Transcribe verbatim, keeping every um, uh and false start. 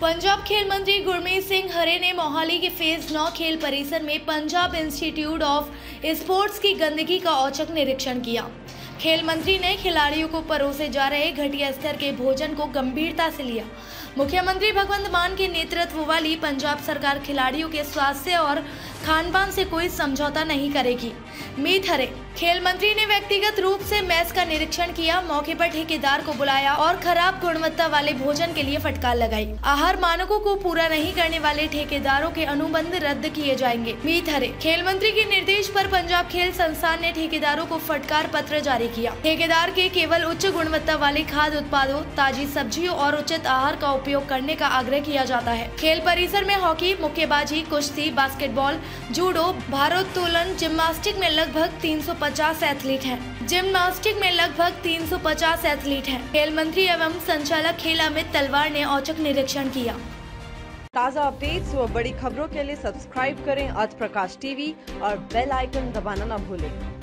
पंजाब खेल मंत्री गुरमीत सिंह हरे ने मोहाली के फेज नौ खेल परिसर में पंजाब इंस्टीट्यूट ऑफ स्पोर्ट्स की गंदगी का औचक निरीक्षण किया। खेल मंत्री ने खिलाड़ियों को परोसे जा रहे घटिया स्तर के भोजन को गंभीरता से लिया। मुख्यमंत्री भगवंत मान के नेतृत्व वाली पंजाब सरकार खिलाड़ियों के स्वास्थ्य और खान पान से कोई समझौता नहीं करेगी। मीत हरे खेल मंत्री ने व्यक्तिगत रूप से मैच का निरीक्षण किया। मौके पर ठेकेदार को बुलाया और खराब गुणवत्ता वाले भोजन के लिए फटकार लगाई। आहार मानकों को पूरा नहीं करने वाले ठेकेदारों के अनुबंध रद्द किए जाएंगे। मीत हरे खेल मंत्री के निर्देश पर पंजाब खेल संस्थान ने ठेकेदारों को फटकार पत्र जारी किया। ठेकेदार के केवल उच्च गुणवत्ता वाले खाद्य उत्पादों, ताजी सब्जियों और उचित आहार का उपयोग करने का आग्रह किया जाता है। खेल परिसर में हॉकी, मुक्केबाजी, कुश्ती, बास्केटबॉल, जूडो, भारोत्तोलन, जिम्नास्टिक में लगभग तीन सौ पचास एथलीट हैं। जिम्नास्टिक में लगभग तीन सौ पचास एथलीट हैं। खेल मंत्री एवं संचालक खेल अमित तलवार ने औचक निरीक्षण किया। ताज़ा अपडेट्स व बड़ी खबरों के लिए सब्सक्राइब करें आज प्रकाश टीवी और बेल आइकन दबाना न भूलें।